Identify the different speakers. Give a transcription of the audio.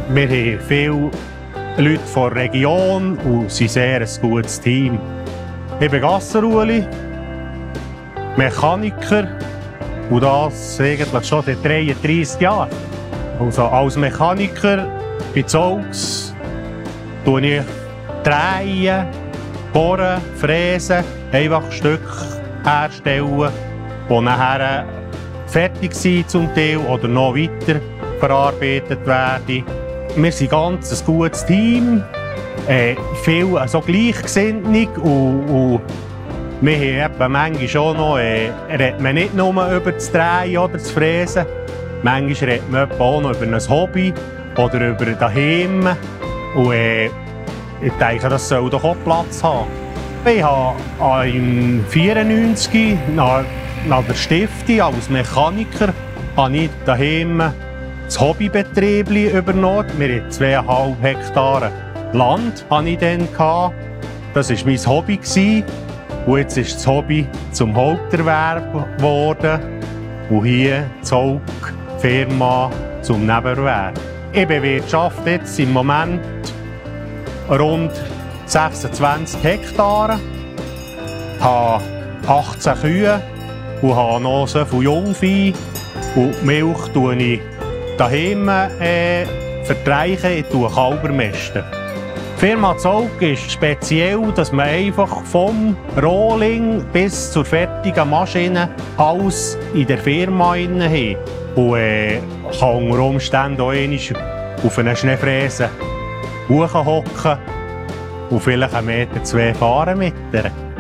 Speaker 1: Wir haben viele Leute von der Region und sind sehr ein gutes Team. Ich bin Gasser-Ueli, Mechaniker und das eigentlich schon seit 33 Jahren. Also als Mechaniker bei Zaugs tue ich drehen, bohren, fräsen, einfach Stücke herstellen, die nachher fertig sind zum Teil oder noch weiter verarbeitet werden. Wir sind ein ganz gutes Team, viel so gleichgesinnt und wir haben manchmal schon noch, redet man nicht nur über das Drehen oder das Fräsen, manchmal redet man auch noch über ein Hobby oder über daheim. Und ich denke, das soll doch auch Platz haben. Ich habe 1994 nach der Stiftung als Mechaniker daheim das Hobbybetrieb übernommen. Wir hatten 2,5 Hektare Land. Das war mein Hobby. Und jetzt ist das Hobby zum Haupterwerb geworden. Und hier die Zaug-Firma zum Nebenerwerb. Ich bewirtschafte jetzt im Moment rund 26 Hektare, habe 18 Kühe und habe noch so viel Jungvieh. Und die Milch vertreiche ich daheim, ich tue Kälber mästen. Die Firma Zaug ist speziell, dass man einfach vom Rohling bis zur fertigen Maschine alles in der Firma hat. Und kann unter Umständen auch einmal auf einer Schneefräse hochhocken und vielleicht 1,2 Meter fahren mit ihr.